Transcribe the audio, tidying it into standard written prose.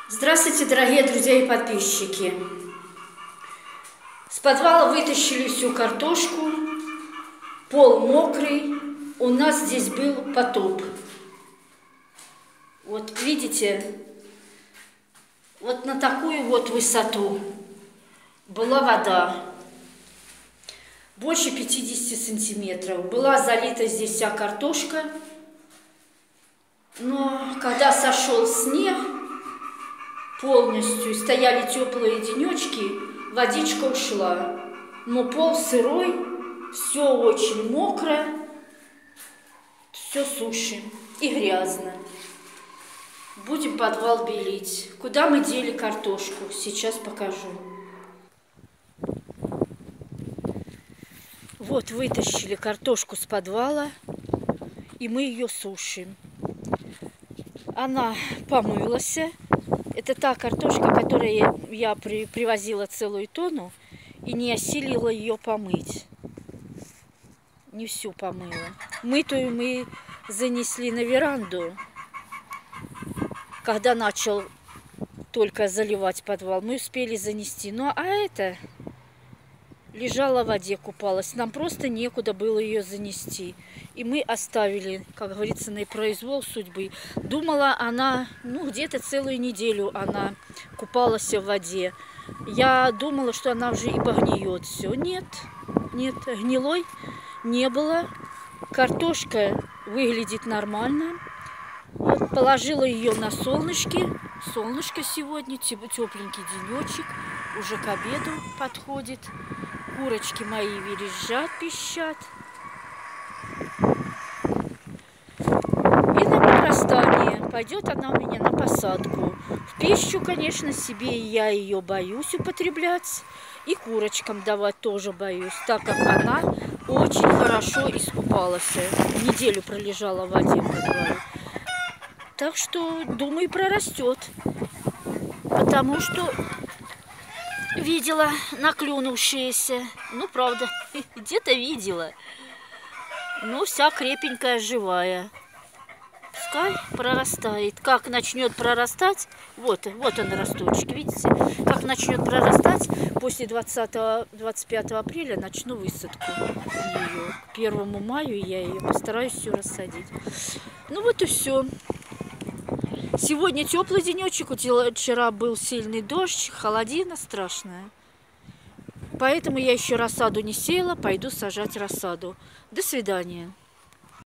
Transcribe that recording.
Здравствуйте, дорогие друзья и подписчики! С подвала вытащили всю картошку, пол мокрый, у нас здесь был потоп. Вот видите, вот на такую вот высоту была вода, больше 50 сантиметров. Была залита здесь вся картошка, но когда сошел снег полностью, стояли теплые денечки, водичка ушла. Но пол сырой, все очень мокро, все сушим и грязно. Будем подвал белить. Куда мы дели картошку? Сейчас покажу. Вот вытащили картошку с подвала, и мы ее сушим. Она помылась. Это та картошка, которую я привозила целую тонну и не осилила ее помыть. Не всю помыла. Мытую мы занесли на веранду. Когда начал только заливать подвал, мы успели занести. Ну а это лежала в воде, купалась. Нам просто некуда было ее занести. И мы оставили, как говорится, на произвол судьбы. Думала она, где-то целую неделю она купалась в воде. Я думала, что она уже и погниет все. Нет, гнилой не было. Картошка выглядит нормально. Вот, положила ее на солнышке. Солнышко сегодня, тепленький денечек. Уже к обеду подходит. Курочки мои верещат, пищат. И на прорастание. Пойдет она у меня на посадку. В пищу, конечно, себе я ее боюсь употреблять. И курочкам давать тоже боюсь, так как она очень хорошо искупалась. Неделю пролежала в воде в подвале. Так что, думаю, прорастет. Потому что видела наклюнувшиеся. Правда, где-то видела. Вся крепенькая, живая. Пускай прорастает. Как начнет прорастать, вот он росточек, видите? Как начнет прорастать, после 20-25 апреля начну высадку ее. К 1 маю я ее постараюсь все рассадить. Вот и все. Сегодня теплый денечек, вчера был сильный дождь, холодина страшная. Поэтому я еще рассаду не сеяла, пойду сажать рассаду. До свидания.